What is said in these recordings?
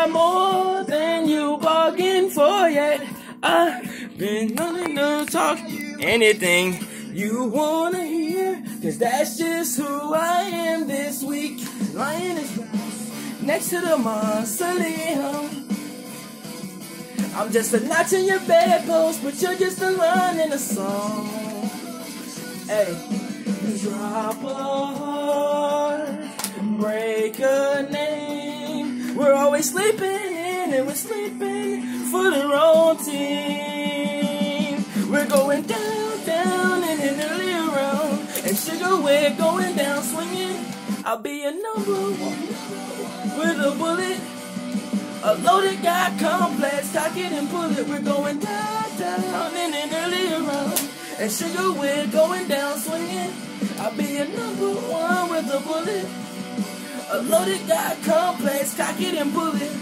got more than you bargained for yet. I've been wanting to talk anything you wanna hear, 'cause that's just who I am this week. Lying is next to the mausoleum. I'm just a notch in your bedpost, but you're just a line in a song. Hey, drop a heart, break a name. We're always sleeping in and we're sleeping for the wrong team. We're going down, down and in early round. And sugar, we're going down swinging. I'll be a number one with a bullet. A loaded guy complex, cock it and pull it. We're going down, down and in early round. And sugar, we're going down swinging. I'll be a number one with a bullet. A loaded guy complex, cock it and pull it.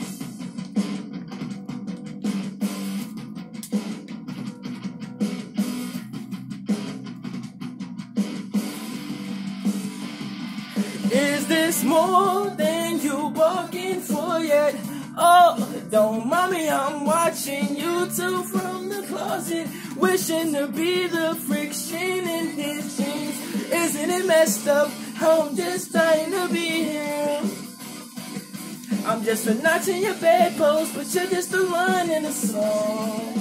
Is this more than you bargained for yet? Oh, don't mind me, I'm watching YouTube from the closet, wishing to be the friction in his jeans. Isn't it messed up? I'm just trying to be him. I'm just a notch in your bedpost, but you're just a line in a song.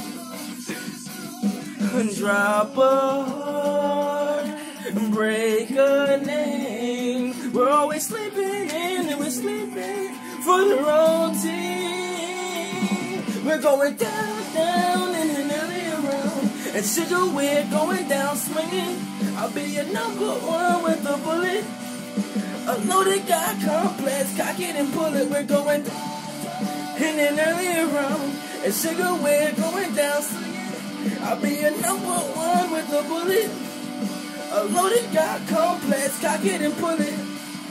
Drop a heart, break a name. We're always sleeping in and we're sleeping for the wrong team. We're going down, down and in early round. And sugar, we're going down swinging. I'll be your number one with a bullet. A loaded guy complex, cock it and pull it. We're going down in an early round. And sugar, we're going down swinging. I'll be your number one with a bullet. A loaded guy complex, cock it and pull it.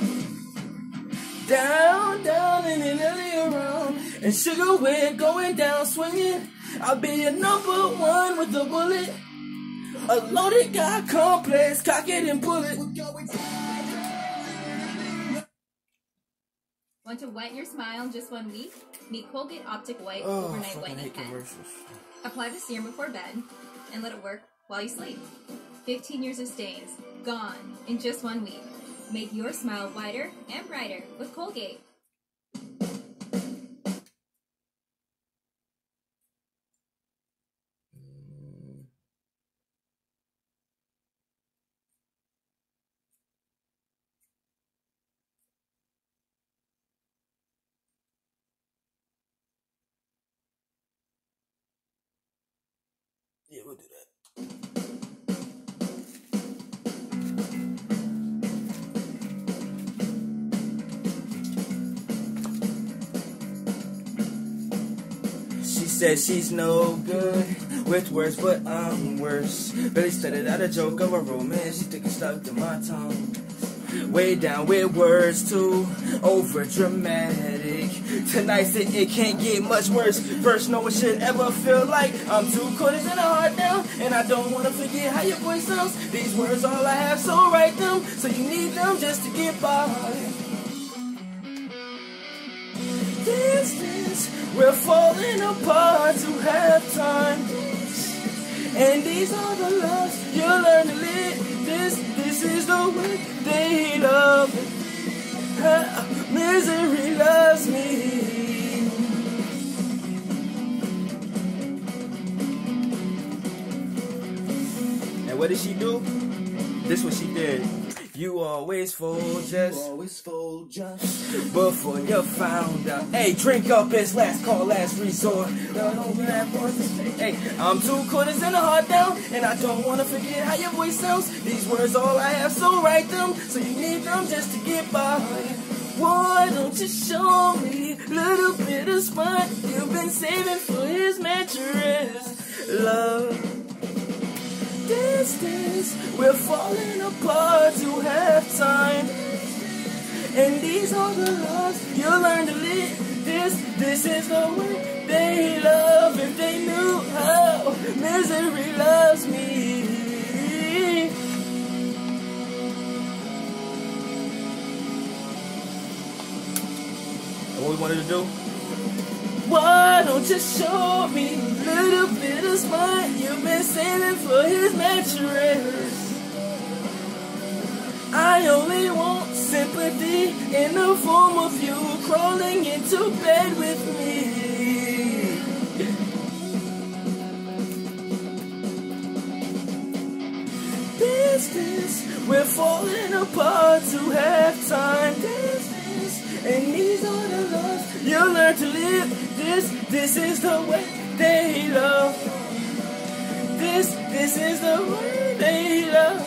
Down, down and in early round. And sugar, we're going down swinging. I'll be your number one with a bullet. A loaded guy complex, cock it and pull it. Want to wet your smile in just 1 week? Meet Colgate Optic White Overnight Whitening Pen. Apply the serum before bed and let it work while you sleep. 15 years of stains gone in just 1 week. Make your smile whiter and brighter with Colgate. Yeah, we'll do that. She said she's no good with words, but I'm worse. Billy started out a joke of a romance. She took it stuck to my tongue. Way down with words too over dramatic. Tonight it can't get much worse. First, no one should ever feel like I'm 2 quarters and a heart down. And I don't want to forget how your voice sounds. These words all I have, so write them. So you need them just to get by. Distance, we're falling apart to have time. And these are the loves you learn to live. This is the way they love. Misery loves me. And what did she do? This what she did. You always fold just before you found out. Hey, drink up, it's last call, last resort. Hey, I'm 2 quarters and a heart down, and I don't want to forget how your voice sounds. These words all I have, so write them. So you need them just to get by. Why don't you show me a little bit of spot you've been saving for his mattress? Love. Distance, we're falling apart to have time. And these are the loves you learn to live. This is the way they love. If they knew how misery loves me. And what we wanted to do Why don't you show me a little bit of smart you've been saving for his mattress? I only want sympathy in the form of you crawling into bed with me. Distance, we're falling apart to have time. Distance, and these are the laws you'll learn to live. This is the way they love. This is the way they love.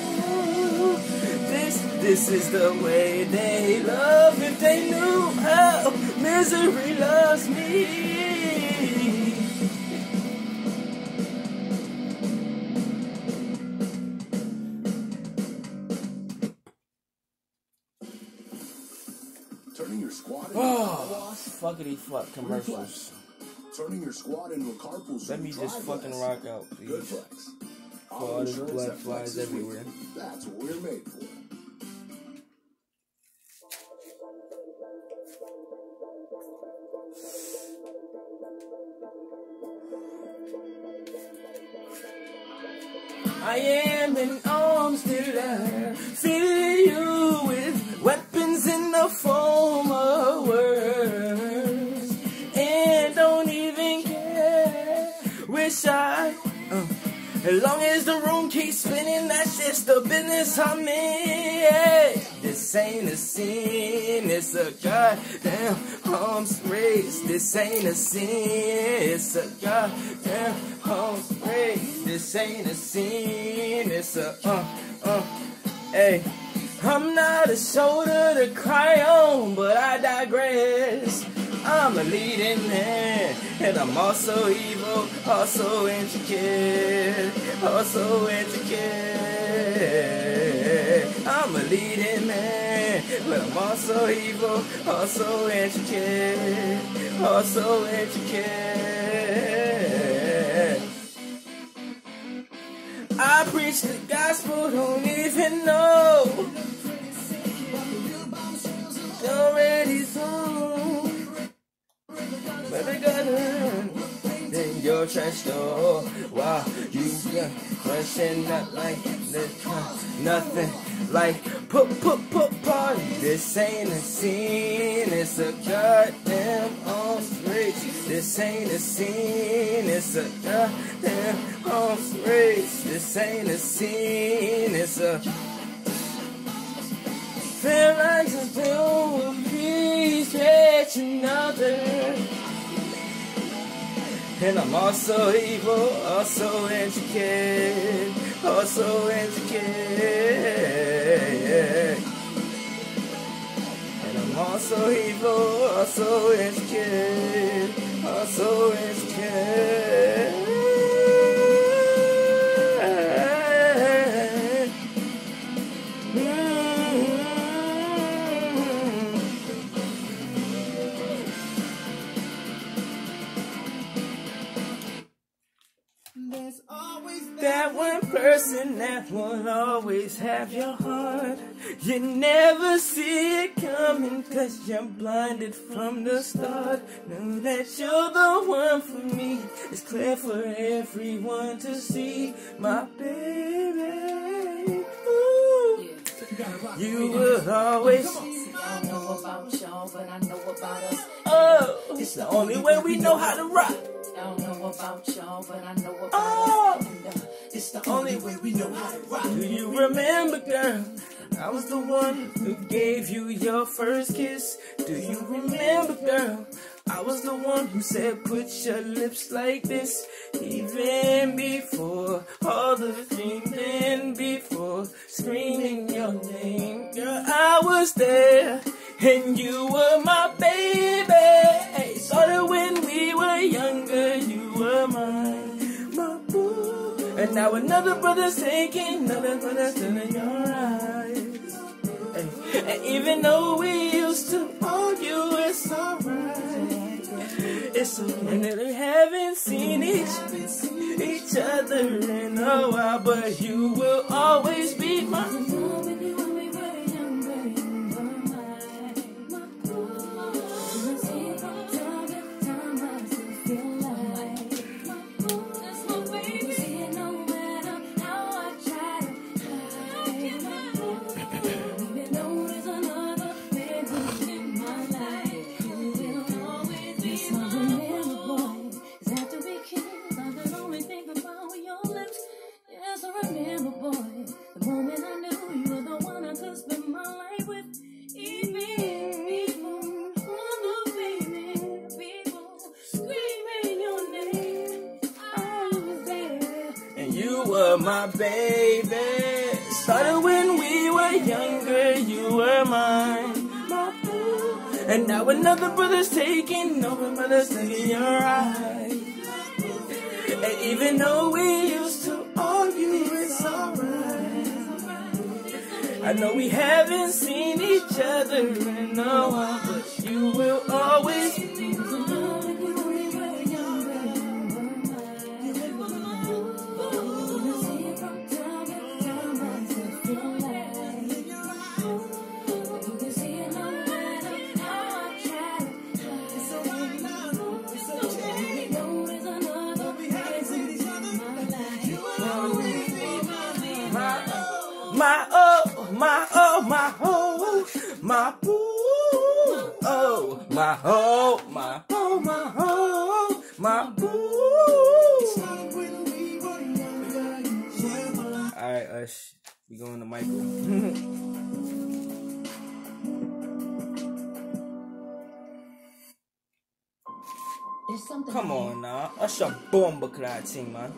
This is the way they love. If they knew how misery loves me. Turning your squad into fuckity fuck commercials. Turning your squad into a carpool. Let me just fucking rock out, please. Good flex. All this blood flies everywhere. That's what we're made for. I am an arms dealer, fill you with weapons in the form of words, and don't even care. Wish I, as long as the room keeps spinning, that's just the business I'm in. This ain't a sin, it's a goddamn arms race. This ain't a sin, it's a goddamn arms race. This ain't a sin, it's a hey. I'm not a shoulder to cry on, but I digress. I'm a leading man, and I'm also evil, also intricate, also intricate. I'm a leading man, but I'm also evil, also intricate, also intricate. I preach the gospel, don't even know. Already sold. But I got her in your trash store. Wow, you question not like this, nothing like put party. This ain't a scene, it's a goddamn arms race. This ain't a scene, it's a goddamn arms race. This ain't a scene, it's a feel like a pill will appreciate another. And I'm also evil, also intricate, also intricate. And I'm also evil, also intricate, also intricate. That one person that will always have your heart. You never see it coming, 'cause you're blinded from the start. Know that you're the one for me. It's clear for everyone to see, my baby. Ooh. You will always. I don't know about y'all, but I know about us. Oh, it's the only way we know how to rock. I don't know about y'all, but I know about Oh, us. And, it's the only way we know how to rock. do you remember, girl? I was the one who gave you your first kiss. Do you remember, girl? I was the one who said put your lips like this. Even before all the dreaming, before screaming your name, girl, I was there and you were my baby. Started when we were younger, you were mine, my boo. And now another brother's taking another brother's in your eyes. And even though we used to argue, it's alright. It's okay that we haven't seen each other in a while, but you will always be my. were my baby. Started when we were younger, you were mine. My boo. And now another brother's taking over, mother's taking your eyes. And even though we used to argue, it's alright. I know we haven't seen each other in a while, but you will always be the love when we were younger. My oh, my oh, my oh, my boo, oh, my oh, my oh, my oh, my boo. Alright, Ush, we going to Michael. Come on now, Ush a bomba clad thing, man.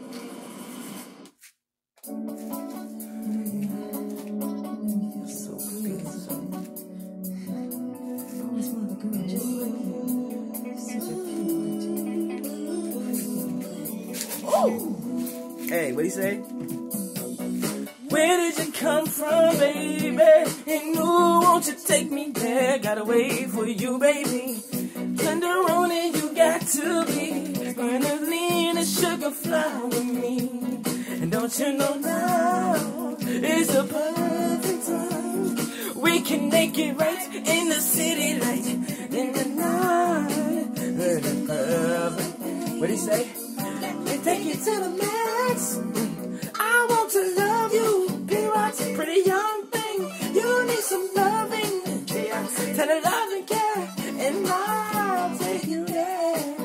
Hey, what'd he say? Where did you come from, baby? And ooh, won't you take me there? Gotta wait for you, baby. Tenderoni, you got to be. Gonna lean a sugar fly with me. And don't you know now is the perfect time. We can make it right in the city light. In the night. What'd he say? And take it to the max. I want to love you. P-Rock's a pretty young thing. You need some loving. Tender love and care. And I'll take you there.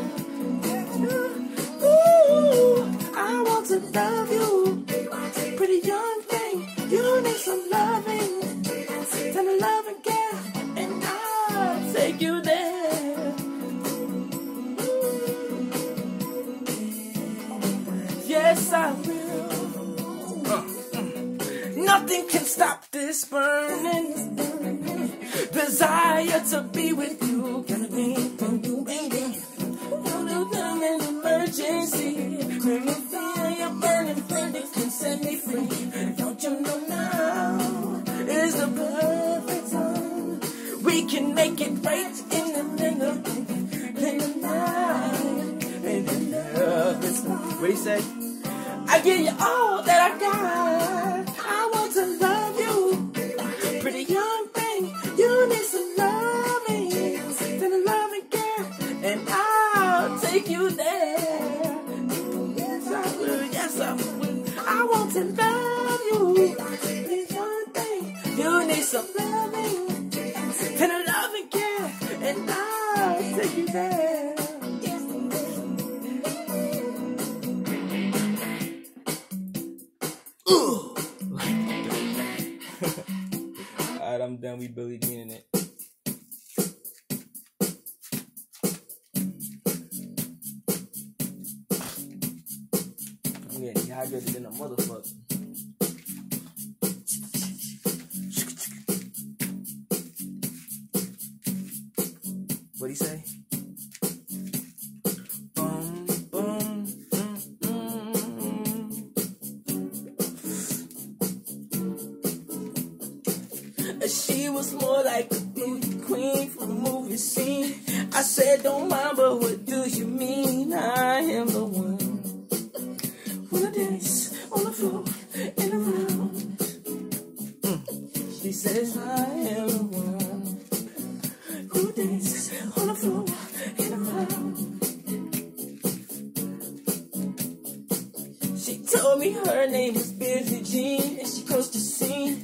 Ooh, I want to love you. Pretty young thing. You need some loving. Tender love and care. And I'll take you there. Yes, I will. Nothing can stop this burning desire to be with you. Gonna be with you, baby. I'm in emergency. When you feel you're burning flame, it can set me free. Don't you know now is the perfect time. We can make it right in the middle of the night. And the love is what he say? I give you all that I got. I want to love you. Pretty young thing. You need some loving. Then a loving care. And I'll take you there. Yes, I will. Yes, I will. I want to love you. Pretty young thing. You need some loving. Then a loving care. And I'll take you there. Alright, I'm done. We Billie Jeaning it. I'm getting dehydrated in a motherfucker. What'd he say? She was more like a beauty queen from a movie scene. I said, don't mind, but what do you mean? I am the one. Wanna dance on the floor and around. She says, I am the one. Who dance on the floor and around. She told me her name was Billie Jean, and she crossed the scene.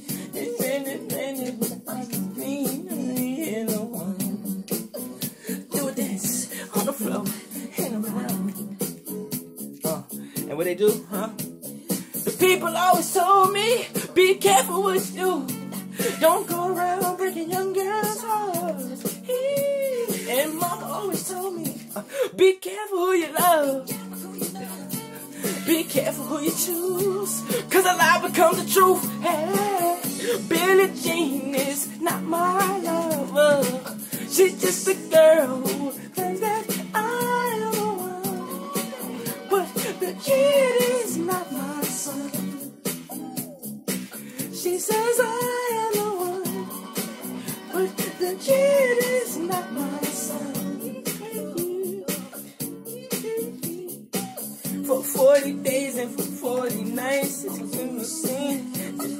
And what they do, huh? The people always told me, be careful what you do. Don't go around breaking young girls' hearts. And mama always told me, be careful who you love. Be careful who you choose, cause a lie becomes the truth. Hey, Billie Jean is not my lover. She's just a girl who thinks that I am the one. But the kid is not my son. She says I am the one, but the kid is not my son. For 40 days and for 40 nights, it's been the same.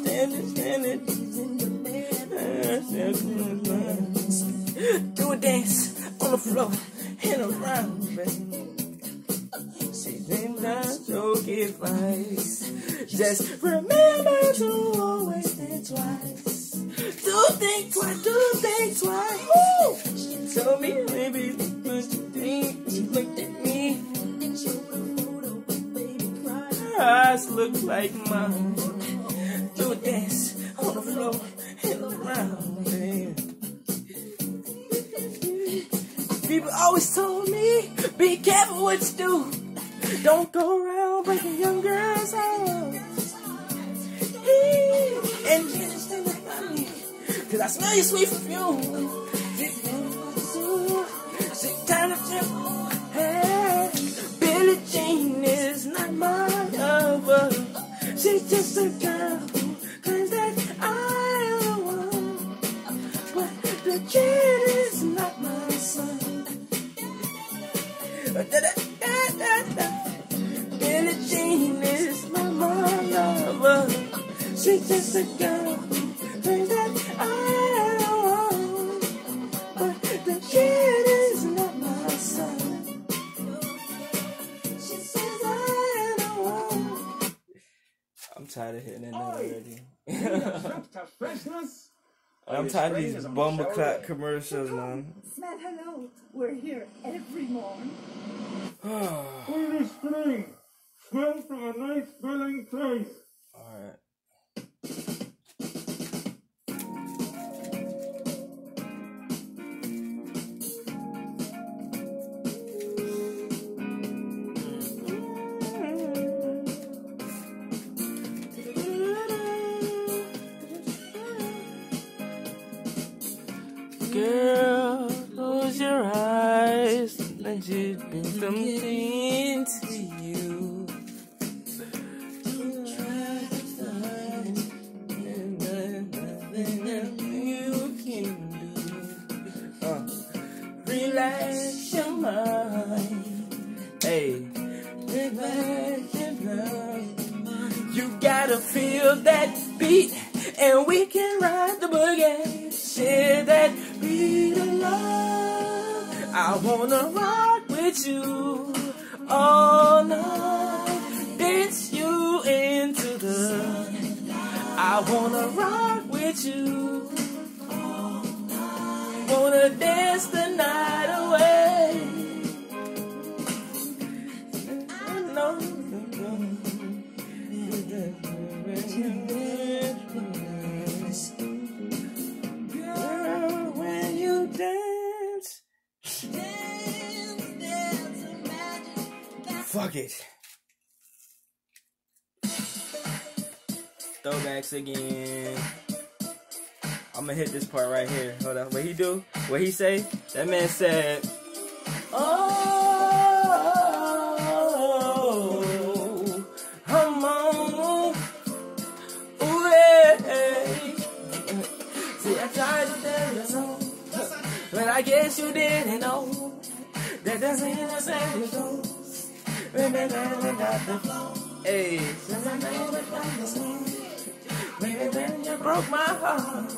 Do a dance on the floor and around, baby. She thinks I joke advice. Just remember to always think twice. Do think twice, do think twice. Woo! She told me, maybe what you think. She looked at me. Her eyes look like mine. Do a dance on the floor and around, baby. People always told me, be careful what you do. Don't go around breaking young girls' hearts. And you just think about me, cause I smell your sweet perfume. She kind of trip. Hey, Billie Jean is not my lover. She's just a girl who claims that I am the one. But the kid is not my son. Billie Jean is not my lover. She's just a girl who thinks that I am the one. But the kid is not my son. She says I am the one. I'm tired of hitting that note already. I'm tired of these bumbleclap commercials, man. Smell hello. We're here every morning. Holy spring, smell from a nice smelling place. Alright. Girl, close your eyes. Let it bring something to you. You can do. Relax your mind. Hey, relax your mind. You gotta feel that beat, and we can ride the boogie. Share that beat of love. I wanna rock with you all night. Dance you into the. I wanna rock with you all night. Wanna dance the night away. I know. Fuck it. Throwbacks again. I'm gonna hit this part right here. Hold on. What he do? What he say? That man said, oh, I'm on. Ooh, yeah. See, I tried to tell you so, but I guess you didn't know that that's in the same zone. Hey, baby, then you broke my heart.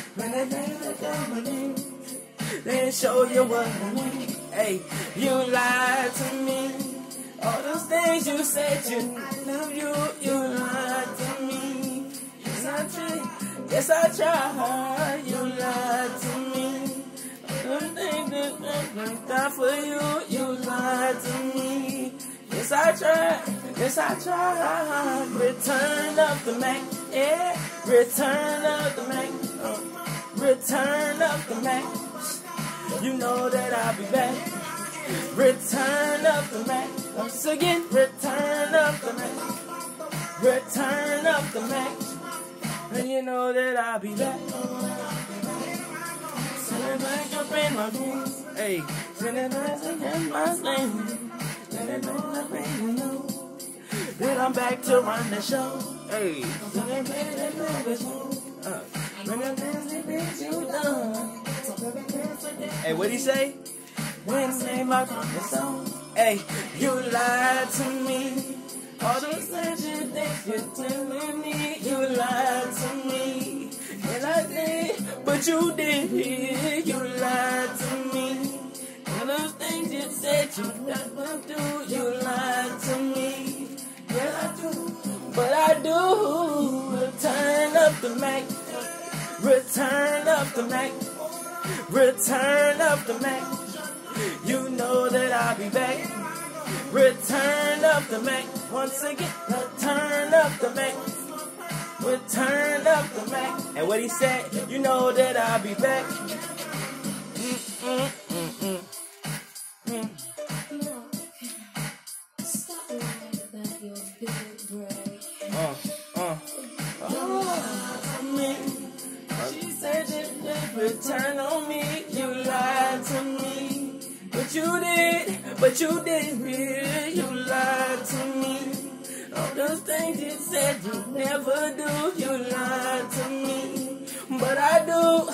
Then show you what I mean. Hey, you lied to me. All those things you said, I love you, you lied to me. Yes, I tried. Yes, I tried. You lied to me. All those things that I for you, you lied to me. Yes, I tried. Yes, I tried. Return of the Mac. Yeah. Return of the Mac. Return of the Mac. You know that I'll be back. Return of the Mac. Once again, return of the Mac. Return of the Mac. And you know that I'll be back. Sending back up in my room. Hey, sending back in my name. Sending back up in my room. Then I'm back to run the show. Hey, sending back in my room. When I'm busy, you done. Hey, what'd he say? When name I come the song. Hey, you lied to me. All those things you think you're telling me, you lied to me. And I did, but you did. You lied to me. All those things you said you never do, you lied to me. Yeah, I do, but I do. Return of the Mac. Return of the Mac. Return of the Mac. You know that I'll be back. Return of the Mac. Once again, return of the Mac. Return of the Mac. And what he said, you know that I'll be back. Stop lying about your big break. She said you return on me. You lied to me. But you did, you lied to me. All those things you said you never do, you lied to me. But I do.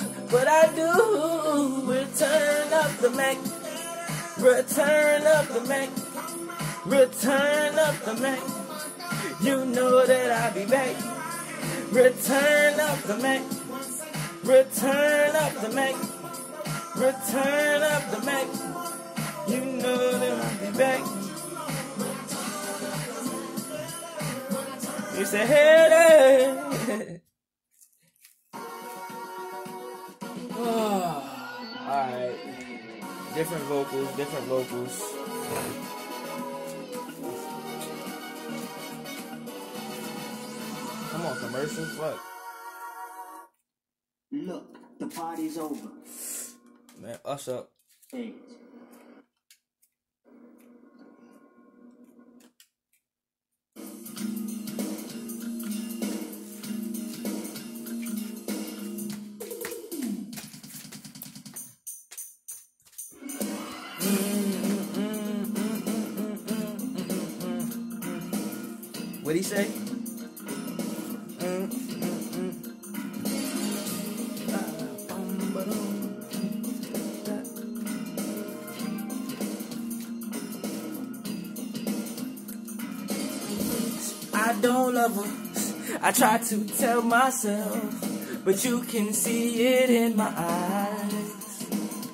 Return of the Mac. Return of the Mac. Return of the Mac. You know that I'll be back. Return of the Mac. Return of the Mac. Return of the Mac. You know that I'll be back. You say, hey there. Alright. Different vocals. Come on, commercials, what? Look, the party's over. Man, us up. Hey. What'd he say? I don't love her. I try to tell myself, but you can see it in my eyes.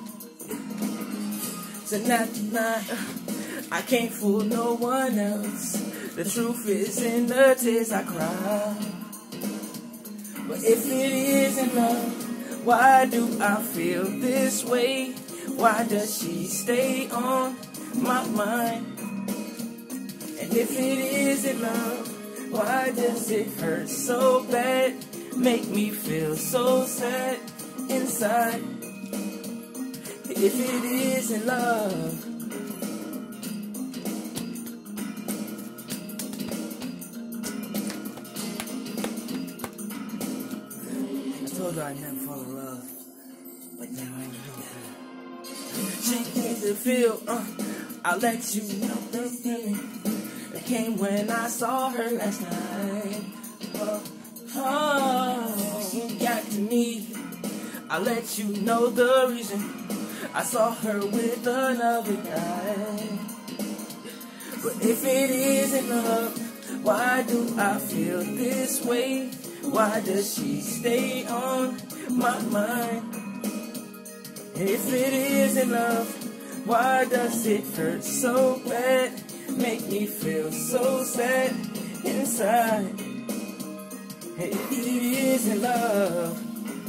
Tonight, I can't fool no one else. The truth is in the tears I cry. But if it isn't love, why do I feel this way? Why does she stay on my mind? And if it isn't love, why does it hurt so bad? Make me feel so sad inside. If it isn't love, I told her I'd never fall in love, but now I know. She needs to feel, I'll let you know the feeling that came when I saw her last night. You got to me. I'll let you know the reason I saw her with another guy. But if it isn't love, why do I feel this way? Why does she stay on my mind? If it isn't love, why does it hurt so bad? Make me feel so sad inside. If it isn't love,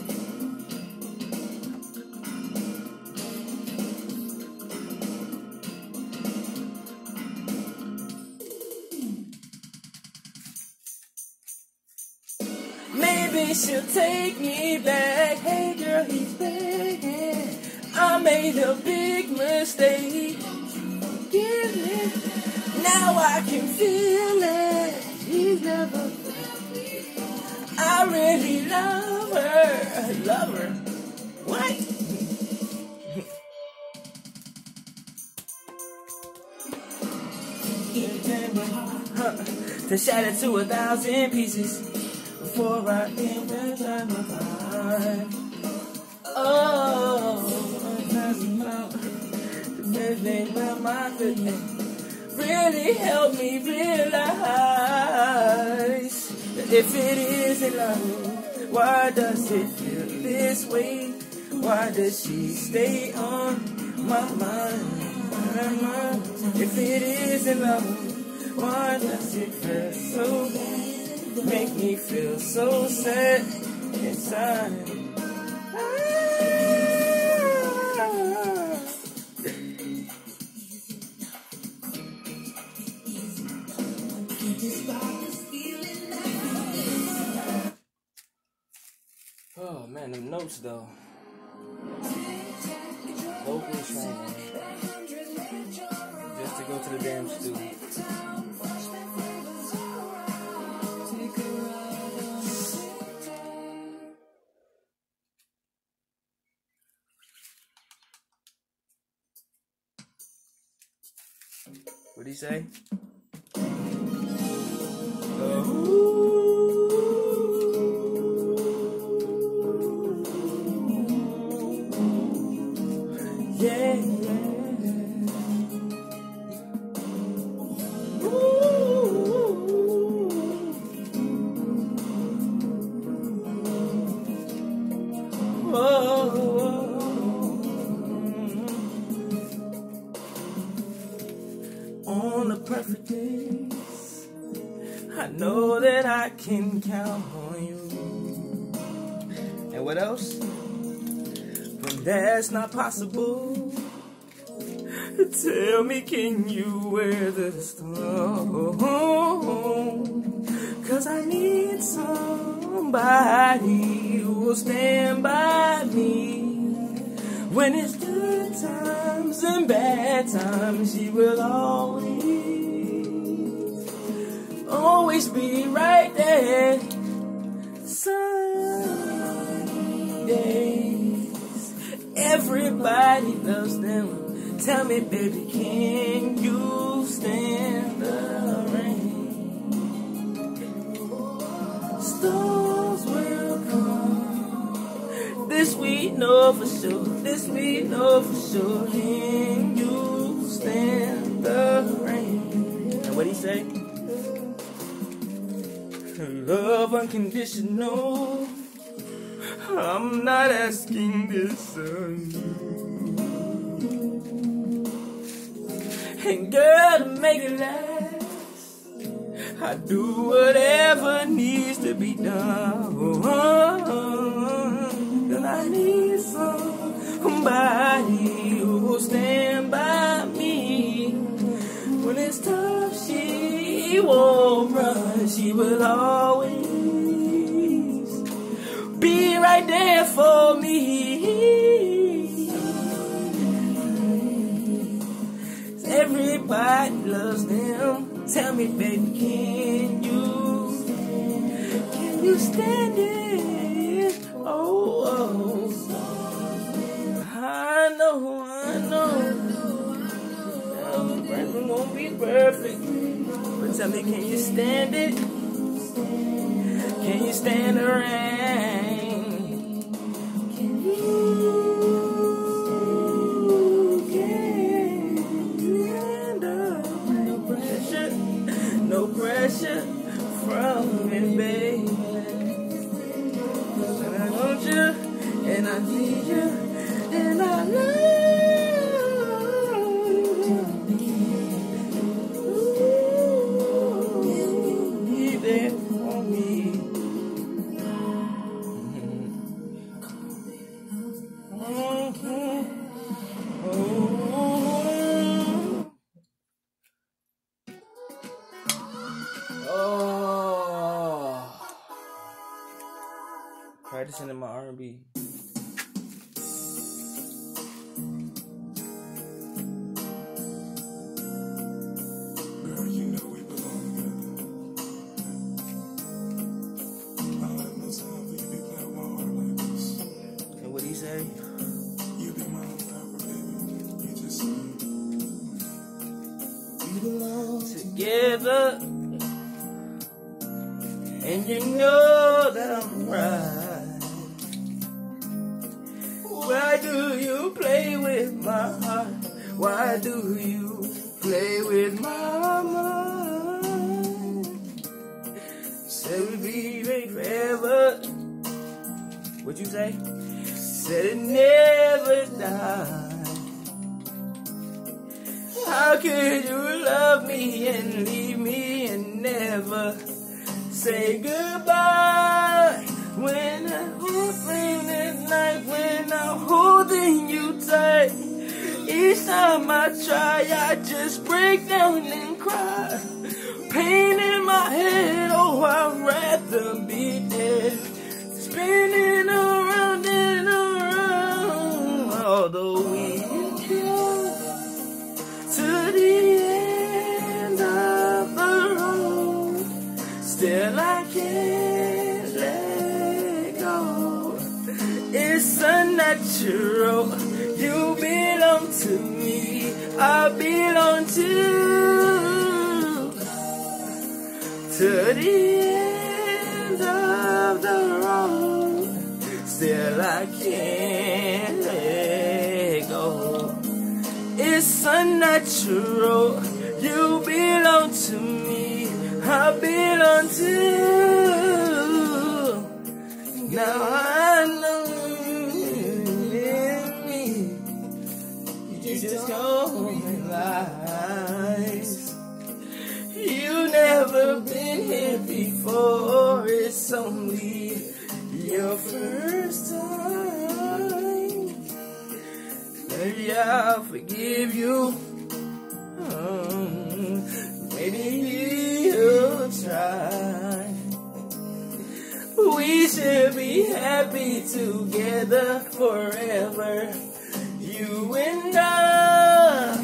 maybe she'll take me back. Hey girl, he's begging. I made a big mistake. Forgive me. I can feel it. She's never. I really love her. Love her. What? To shatter to 1,000 pieces before I end the time of life. Oh, the best thing about my goodness really helped me realize that if it isn't love, why does it feel this way? Why does she stay on my mind? If it isn't love, why does it feel so bad? Make me feel so sad inside. Oh man, them notes though. Vocal training. Just to go to the damn studio. What'd he say? Yeah, on the perfect days, I know that I can count on you. And what else? When that's not possible, tell me, can you weather the storm? 'Cause I need somebody who will stand by me. When it's good times and bad times, she will always be right there. Sunny days, everybody loves them. Tell me, baby, can you stand the rain? Storms will come. This we know for sure. This we know for sure. Can you stand the rain? And what'd he say? Love unconditional. I'm not asking this of you. And girl, to make it last, I do whatever needs to be done. 'Cause I need somebody who will stand by me. When it's tough, she won't run. She will always be right there for me. Everybody loves them. Tell me, baby, can you stand it? Oh, I know. It won't be perfect, but tell me, can you stand it? Can you stand the rain? Can you handle no pressure from me, baby? And I want you, and I need you, and I love you. Practicing in my R&B. Girl, you together. And you know that I'm right. Why do you play with my heart? Why do you play with my mind? Said we'd be great forever. What'd you say? Said it never died. How could you love me and leave me and never say goodbye? When I'm holding at night, when I'm holding you tight, each time I try, I just break down and cry. Pain in my head, oh, I'd rather be dead. Spinning around and around, although we come to the end of the road, still I can't let go. It's unnatural. You belong to me, I belong to you. To the end of the road, still I can't let go. It's unnatural. You belong to me, I belong to you. Now I know you just call me lies. You never been here before. It's only your first time. Maybe I'll forgive you. Maybe you'll try. We should be happy together forever. You and I.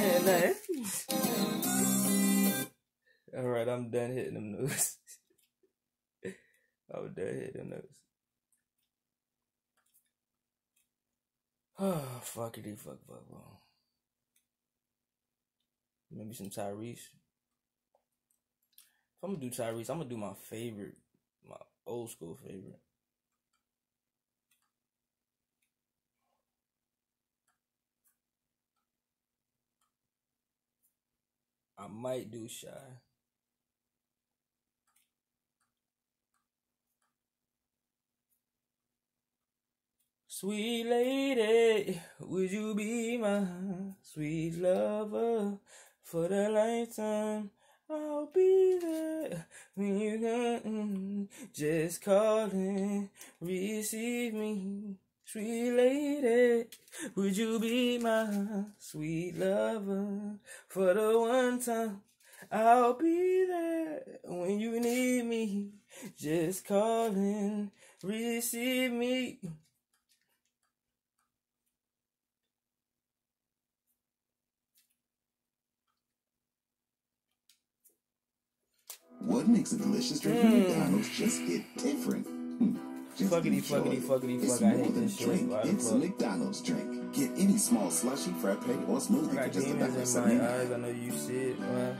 Alright, I'm done hitting them notes. I'm done hitting them notes. Oh, fuckity fuck. Maybe some Tyrese. If I'm gonna do Tyrese, I'm gonna do my favorite, my old school favorite. I might do Shy. Sweet lady, would you be my sweet lover for the lifetime? I'll be there when you come. Just call and receive me. Sweet lady, would you be my sweet lover for the one time? I'll be there when you need me. Just call and receive me. What makes a delicious drink from McDonald's just hit different? Just fuckity fuck. It's I more hate than this a drink. shit. It's a McDonald's drink. Get any small slushy, frappe, or smoothie I for got just demons in my eyes. I know you see it.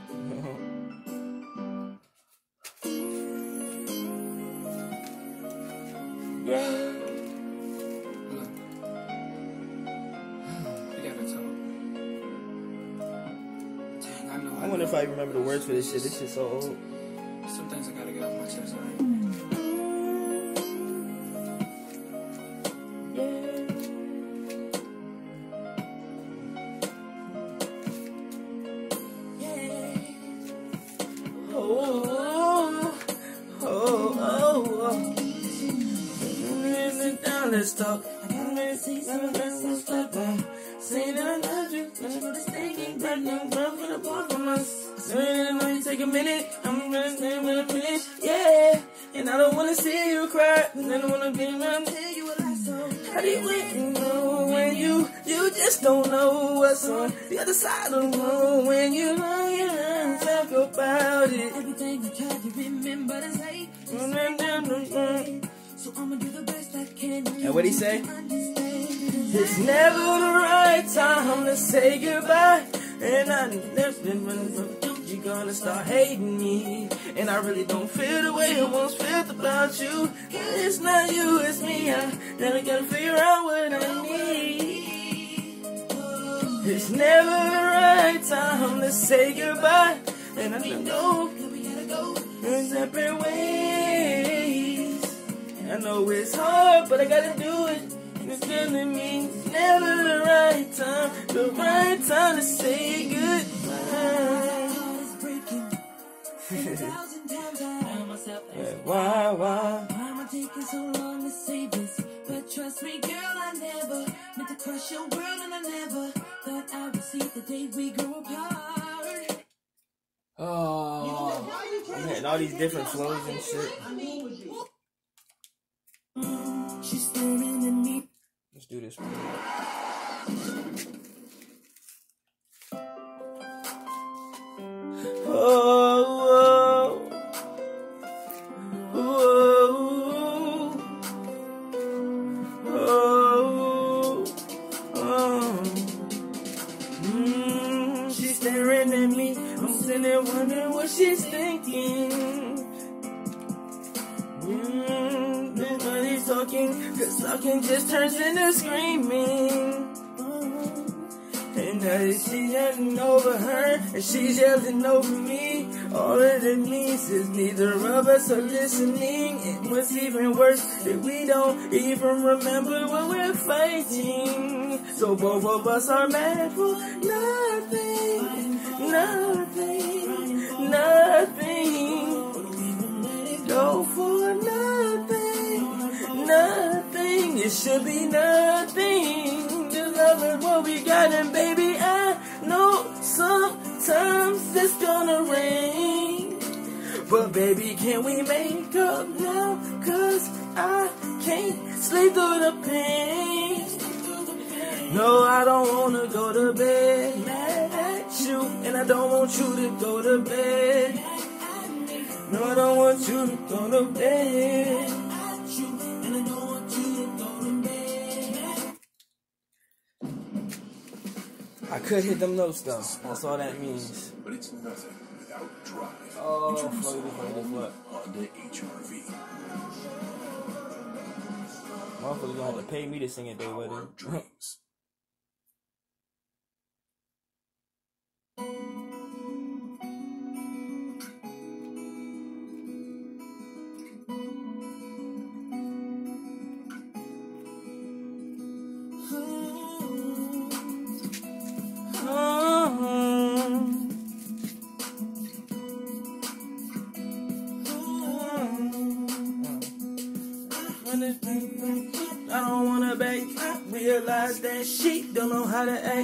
I wonder if I remember the words for this shit. This shit's so old. Some things I gotta get off my chest, alright? Let's talk. Say that I love you. Let's go to staking. Run for the ball from us. I know you take a minute. I'm gonna stand with a minute. Yeah. And I don't wanna see you cry. And I don't wanna be around. Tell you what I saw. How do you wait and know when you just don't know what's on the other side of the road when you don't talk about it. Everything I tried to remember to say. So I'ma do the best I can. And what'd he say? It's never the right time to say goodbye. And I never been running from you. You gonna start hating me. And I really don't feel the way I once felt about you. It's not you, it's me. I never gotta figure out what I need. It's never the right time to say goodbye. And I don't know in separate ways. I know it's hard, but I gotta do it. It's gonna mean it's never the right time to say goodbye. Why? Why am I taking so long to say this? But trust me, girl, I never meant to crush your world, and I never thought I would see the day we grow apart. Oh, I'm hitting all these different flows and shit. She's staring at me. Let's do this. She's staring at me. I'm sitting there wondering what she's thinking. Nobody's talking, cause talking just turns into screaming. And now she's yelling over her, and she's yelling over me. All that it means is neither of us are listening. And what's even worse, that we don't even remember when we're fighting. So both of us are mad for nothing, nothing, nothing. Go for nothing, nothing. It should be nothing. Just love is what we got, and baby, I know sometimes it's gonna rain. But baby, can we make up now? Cause I can't sleep through the pain. No, I don't wanna go to bed mad at you, and I don't want you to go to bed. No, I don't want you to go to bed. And I don't want you to go to bed. I could hit them notes though. That's all that means. But it's nothing without drive. Oh, floaty. Honda HRV. Motherfuckers gonna have to pay me to sing at their wedding. Dreams. I don't wanna beg. Realize that she don't know how to act.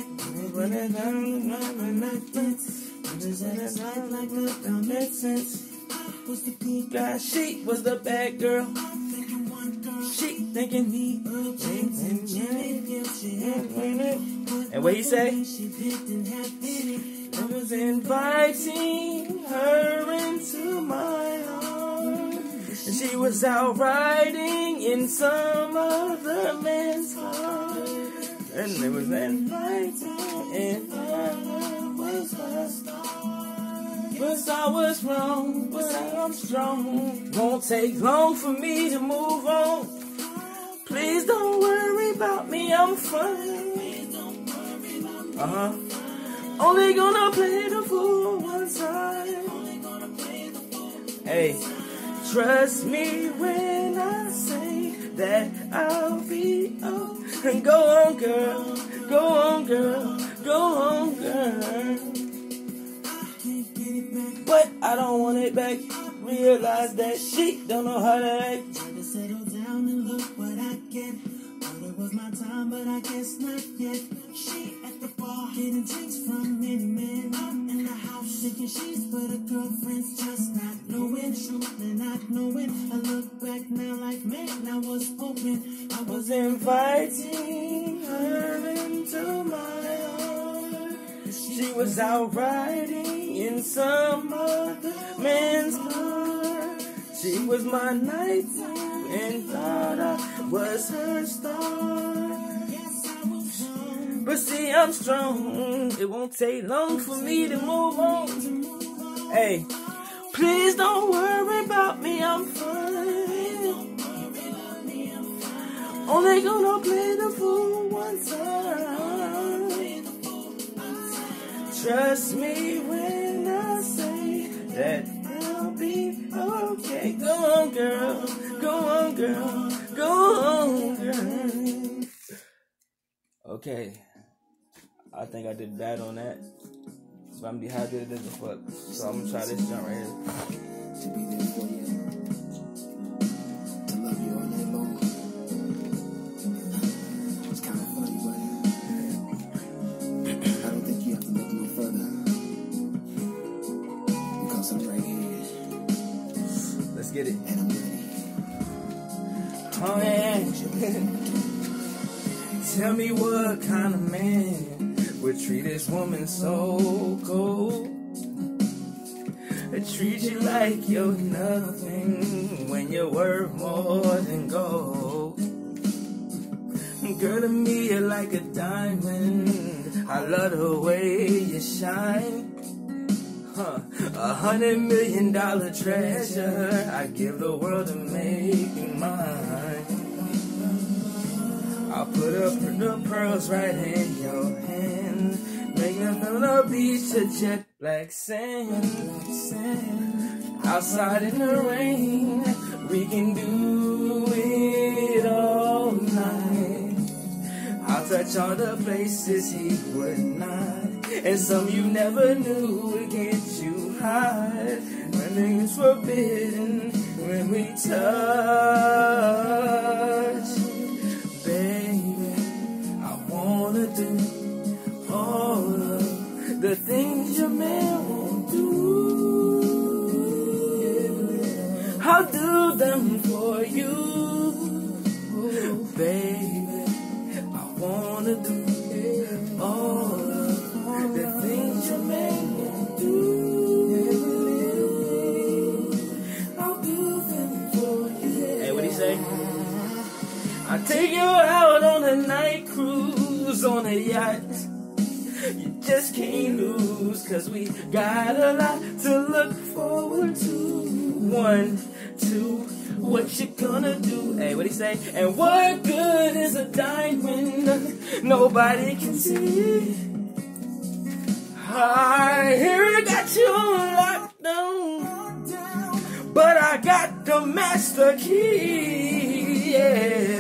God, she was the bad girl. She thinking he. And what he say? I was inviting her into my arms. And she was out riding in some other man's car. And it was inviting, and I was lost. But I was wrong, but I'm strong. Won't take long for me to move on. Please don't worry about me, I'm fine. Only gonna play the fool one time. Hey. Trust me when I say that I'll be on. And go on, girl. Go on, girl. Go on, girl. But I don't want it back. Realize that she don't know how to act. Try to settle down and look what I get. Thought it was my time, but I guess not yet. She at the bar, getting drinks from many men. I'm in the house, shaking sheets, but her girlfriend's just not knowing. Truth and not knowing. I look back now like, man, I was hoping I Was inviting her into my arms. She was out riding in some other man's car. She was my nighttime and thought I was her star. But see, I'm strong. It won't take long for me to move on. Hey, please don't worry about me, I'm fine. Only gonna play the fool one time. Trust me when I say that I'll be okay. Go on, girl. Go on, girl. Go on, girl. Okay. I think I did bad on that. But I'm dehydrated as a fuck. So I'm gonna try this jump right here. To be there for you. To love you all night long. It's kind of funny, but I don't think you have to look no further. Because I'm right here. Let's get it. And I'm ready. Oh yeah. Tell me what kind of man would treat this woman so cold. Treat you like you're nothing when you're worth more than gold. Girl, to me you're like a diamond. I love the way you shine. $100 million treasure. I give the world to make you mine. I'll put up the pearls right in your hand. Make nothing on the beach of jet black sand. Outside in the rain, we can do it all night. I'll touch all the places he would not, and some you never knew would get you high. Nothing is forbidden when we touch. Baby, I wanna do all of the things your man won't do. I'll do them for you, baby. I wanna do all of the things your man won't do. I'll do them for you. Hey, what'd he say? I'll take you out on a night cruise on a yacht. You just can't lose, 'cause we got a lot to look forward to. 1, 2, what you gonna do? Hey, what'd he say? And what good is a diamond nobody can see? I hear you got you on lockdown, but I got the master key, yeah.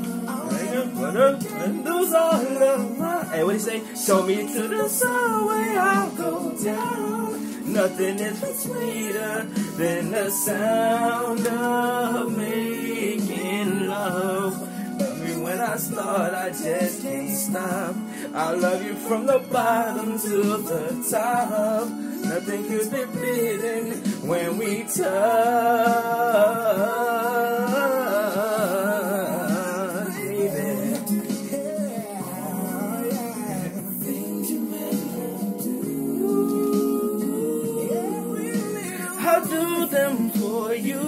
Hey, what'd he say? Show me to the subway, I'll go down. Nothing is sweeter than the sound of making love. Love me when I start, I just can't stop. I love you from the bottom to the top. Nothing could be beaten when we touch. I'll do them for you,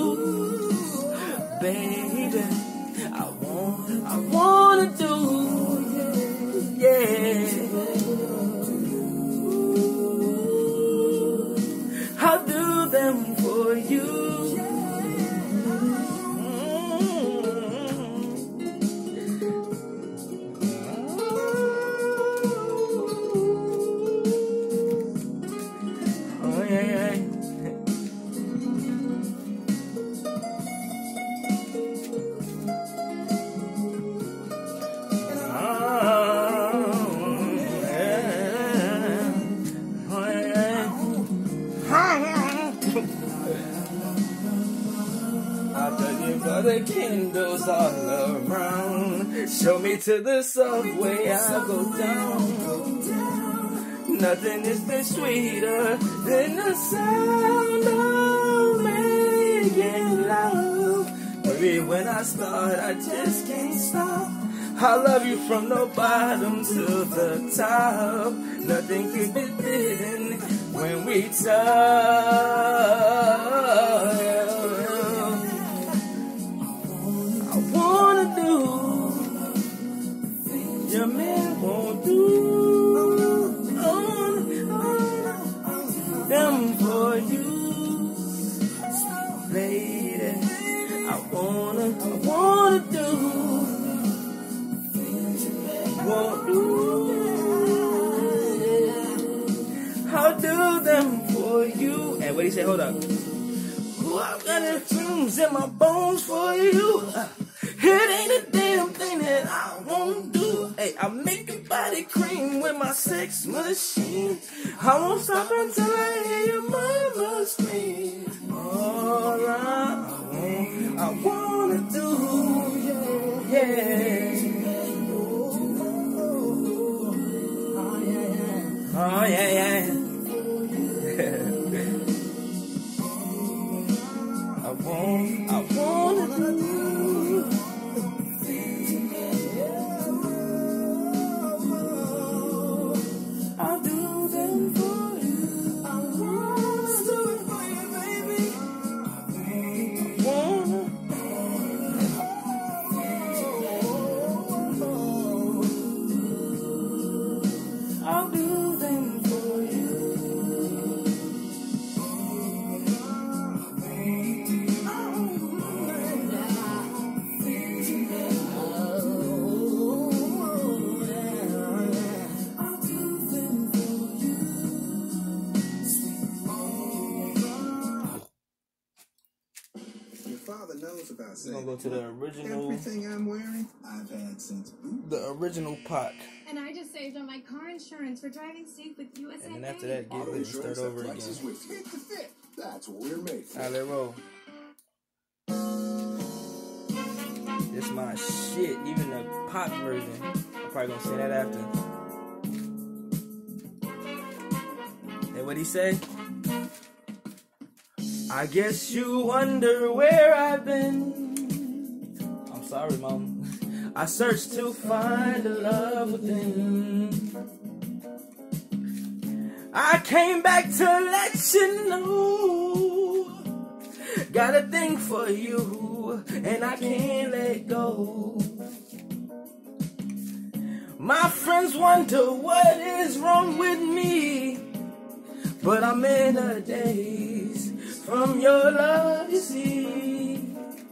baby. I wanna do, yeah. I'll do them for you. Oh yeah. The candles all around. Show me to the subway, I'll go down. Nothing is been sweeter than the sound of making love. Maybe when I start, I just can't stop. I love you from the bottom to the top. Nothing can be beaten when we touch. Your man won't do them for you. And what he say? Hold up. Ooh, I've got the dreams in my bones for you. It ain't a damn thing that I won't do. Hey, I make your body cream with my sex machine. I won't stop until I hear your mama scream. All I wanna do, yeah. Oh yeah, yeah. I wanna do. I'll do them for you. I wanna do it for you, baby. I wanna. I'll do them for you. We're gonna go to the original. Everything I'm wearing, I've had since the original Pac. And I just saved on my car insurance for driving safe with USA. And then after that, get lit and start over again. Fit to fit. That's what we're made for. Alright, let roll. This my shit. Even the Pac version. I'm probably gonna say that after. And what he say? I guess you wonder where I've been. I'm sorry, Mom. I searched to find a love within. I came back to let you know. Got a thing for you, and I can't let go. My friends wonder what is wrong with me, but I'm in a daze from your love, you see.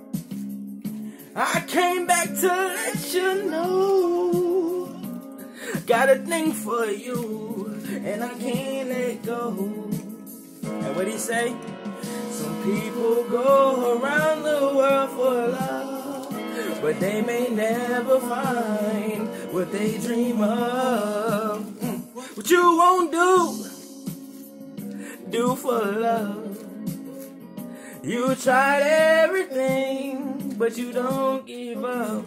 I came back to let you know. Got a thing for you, and I can't let go. And what he say? Some people go around the world for love, but they may never find what they dream of. What you won't do for love. You tried everything, but you don't give up.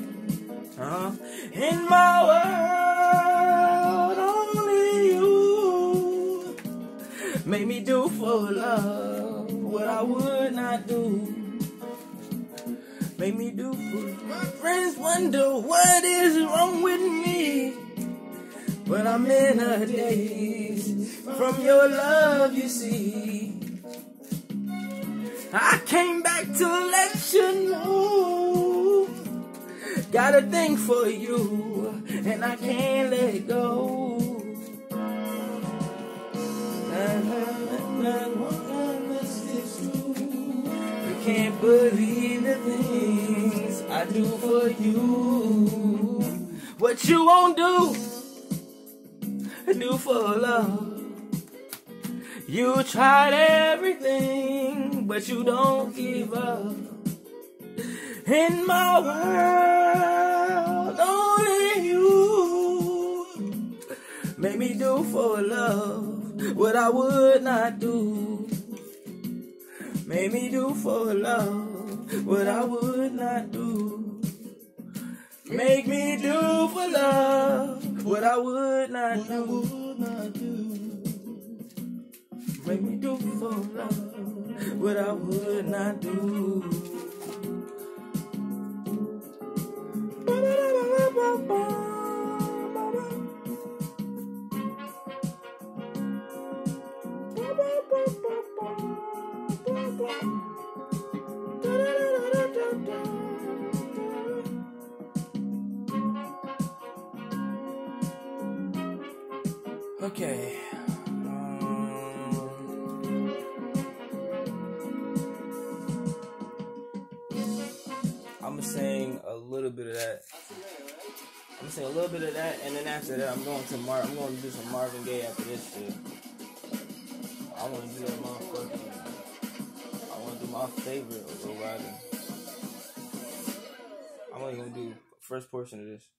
In my world, only you make me do for love what I would not do. Make me do for my friends wonder what is wrong with me, but I'm in a daze from your love, you see. I came back to let you know. Got a thing for you, and I can't let it go. You can't believe the things I do for you. What you won't do for love. You tried everything, but you don't give up. In my world, only you make me do for love what I would not do. Make me do for love what I would not do. Make me do for love what I would not do. Make me do for love what I would not do. Okay. I'm gonna sing a little bit of that. I'm gonna sing a little bit of that, and then after that, I'm going to do some Marvin Gaye after this shit. I want to do that motherfucker. I want to do my favorite little riding. I'm only gonna do first portion of this.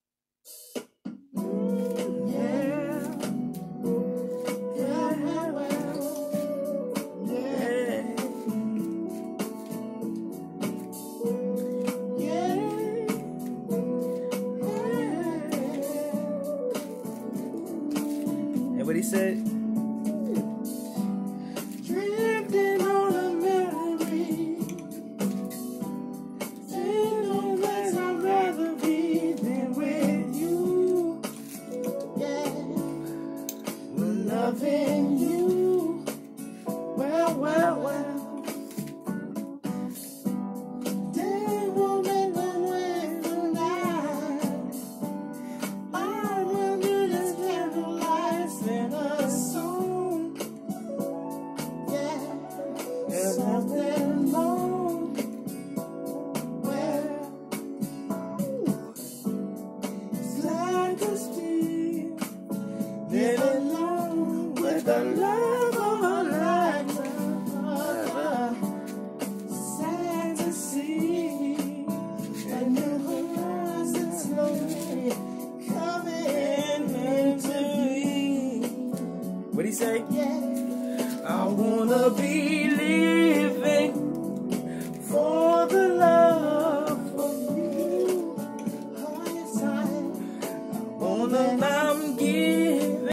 And what he said? Drifting on a memory. Saying no less I'd rather be than with you. Yeah. We're loving you. Well, well, well. Day will make my way tonight. I will do this candlelight in a song. Yeah. There's nothing